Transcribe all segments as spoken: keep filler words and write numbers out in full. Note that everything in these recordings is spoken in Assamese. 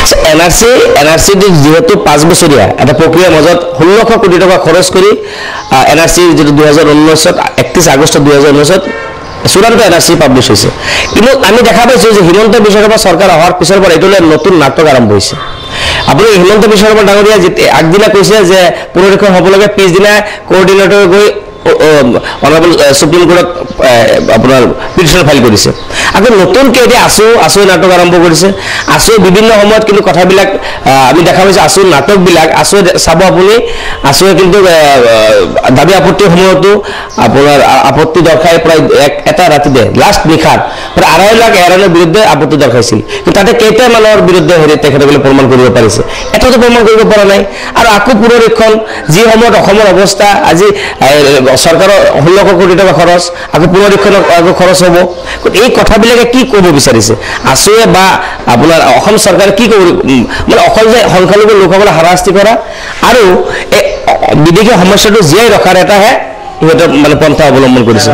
N R C N R C যেহেতু পাঁচ বছৰীয়া এটা প্ৰক্ৰিয়াৰ মাজত ষোল্লশ কোটি টকা খৰচ কৰি এন আৰ চি যেটো দুই হাজাৰ ঊনৈশত একত্ৰিশ আগষ্ট দুই হাজাৰ ঊনৈশত চূড়ান্ত এন আৰ চি পাব্লিছ হৈছে কিন্তু আমি দেখা পাইছো যে হিমন্ত বিশ্ব শৰ্মা চৰকাৰ অহাৰ পিছৰ পৰা এইটোলৈ নতুন নাটক আৰম্ভ হৈছে আপুনি হিমন্ত বিশ্ব শৰ্মা ডাঙৰীয়া আগদিনা কৈছে যে পুনৰীক্ষণ হ'ব লাগে পিছদিনা কোঅৰ্ডিনেটৰ গৈ অনাৰেবল সুপ্ৰিম কোৰ্টত আপোনাৰ পিটিশন ফাইল কৰিছে আকৌ নতুনকৈ এতিয়া আছু আছু নাটক আৰম্ভ কৰিছে আছু বিভিন্ন সময়ত কিন্তু কথাবিলাক আমি দেখা পাইছোঁ আছু নাটকবিলাক আছু চাব আপুনি আছুৱে কিন্তু দাবী আপত্তিৰ সময়তো আপোনাৰ আপত্তি দৰ্শাই প্ৰায় এটা ৰাতি দে লাষ্ট নিশাত প্ৰায় আঢ়ৈ লাখ এয়াৰলাইনৰ বিৰুদ্ধে আপত্তি দৰ্শাইছিল কিন্তু তাতে কেইটা মানুহৰ বিৰুদ্ধে হেৰি তেখেতসকলে প্ৰমাণ কৰিব পাৰিছে এটাতো প্ৰমাণ কৰিব পৰা নাই আৰু আকৌ পুনৰীক্ষণ যি সময়ত অসমৰ অৱস্থা আজি চৰকাৰৰ ষোল্লশ কোটি টকা খৰচ আকৌ পুনৰীক্ষণৰ আকৌ খৰচ হ'ব এই কথাবিলাকে কি ক'ব বিচাৰিছে আছুৱে বা আপোনাৰ অসম চৰকাৰে কি ক'ব মানে অকল যে সংখ্যালঘু লোকসকলক হাৰাশাস্তি কৰা আৰু এই বিদেশী সমস্যাটো জীয়াই ৰখাৰ এটাহে ইহঁতে মানে পন্থা অৱলম্বন কৰিছে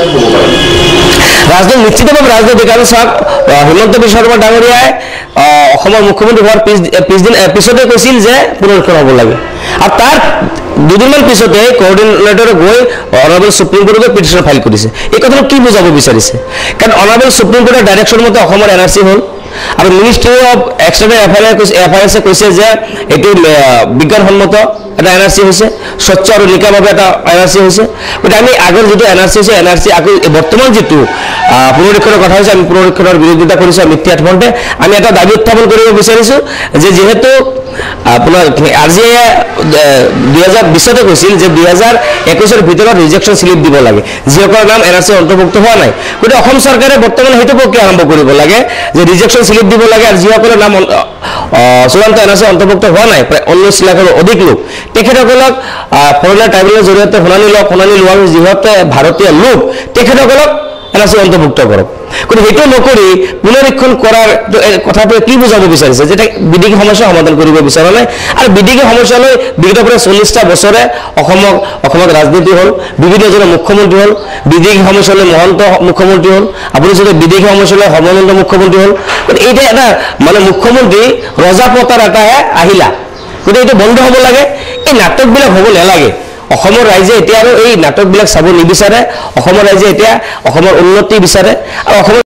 ৰাজনীতি নিশ্চিতভাৱে ৰাজনীতি কাৰণ চাওক হিমন্ত বিশ্ব শৰ্মা ডাঙৰীয়াই অসমৰ মুখ্যমন্ত্ৰী হোৱাৰ পিছদিন পিছতে কৈছিল যে পুনৰীক্ষণ হ'ব লাগে আৰু তাৰ দুদিনমান পিছতে কোঅৰ্ডিনেটৰে গৈ অনাৰেবল সুপ্ৰিম কোৰ্টত পিটিশন ফাইল কৰিছে এই কথাটো কি বুজাব বিচাৰিছে কাৰণ অনাৰেবল সুপ্ৰিম কোৰ্টৰ ডাইৰেকশ্যন মতে অসমৰ এন আৰ চি হ'ল আৰু মিনিষ্ট্ৰী অফ এক্সটাৰ্নেল এফেয়াৰ্ছে কৈছে যে এইটো বিজ্ঞানসন্মত এটা এন আৰ চি হৈছে স্বচ্ছ আৰু নিকাভাৱে এটা এন আৰ চি হৈছে গতিকে আমি আগৰ যিটো এন আৰ চি হৈছে এন আৰ চি আকৌ বৰ্তমান যিটো পুনৰীক্ষণৰ কথা হৈছে আমি পুনৰীক্ষণৰ বিৰোধিতা কৰিছোঁ মিথ্যা আত্মন্তে আমি এটা দাবী উত্থাপন কৰিব বিচাৰিছোঁ যে যিহেতু আপোনাৰ আৰ জি এ দুই হাজাৰ বিশতে কৈছিল যে দুই হাজাৰ একৈশৰ ভিতৰত ৰিজেকশ্যন স্লিপ দিব লাগে যিসকলৰ নাম এন আৰ চি অন্তৰ্ভুক্ত হোৱা নাই গতিকে অসম চৰকাৰে বৰ্তমান সেইটো প্ৰক্ৰিয়া আৰম্ভ কৰিব লাগে যে ৰিজেকশ্যন স্লিপ দিব লাগে আৰু যিসকলৰ নাম চূড়ান্ত এন আৰ চি অন্তৰ্ভুক্ত হোৱা নাই প্ৰায় ঊনৈছ লাখৰো অধিক লোক তেখেতসকলক ফৰেনাৰ ট্ৰাইব্যুনেলৰ জৰিয়তে শুনানি লওক শুনানি লোৱাৰ যিহেতু ভাৰতীয় লোক তেখেতসকলক এন আৰ চি অন্তৰ্ভুক্ত কৰক কিন্তু সেইটো নকৰি পুনৰীক্ষণ কৰাৰ কথাটোৱে কি বুজাব বিচাৰিছে যে বিদেশী সমস্যা সমাধান কৰিব বিচৰা নাই আৰু বিদেশী সমস্যালৈ বিগত প্ৰায় চল্লিছটা বছৰে অসমক অসমত ৰাজনীতি হ'ল বিভিন্নজনে মুখ্যমন্ত্ৰী হ'ল বিদেশী সমস্যালৈ মহন্ত মুখ্যমন্ত্ৰী হ'ল আপুনি যদি বিদেশী সমস্যালৈ সৰ্বানন্দ মুখ্যমন্ত্ৰী হ'ল গতিকে এইটা এটা মানে মুখ্যমন্ত্ৰী ৰজাপতাৰ এটাহে আহিলা গতিকে এইটো বন্ধ হ'ব লাগে এই নাটকবিলাক হ'ব নালাগে অসমৰ ৰাইজে এতিয়া আৰু এই নাটকবিলাক চাব নিবিচাৰে অসমৰ ৰাইজে এতিয়া অসমৰ উন্নতি বিচাৰে আৰু অসমৰ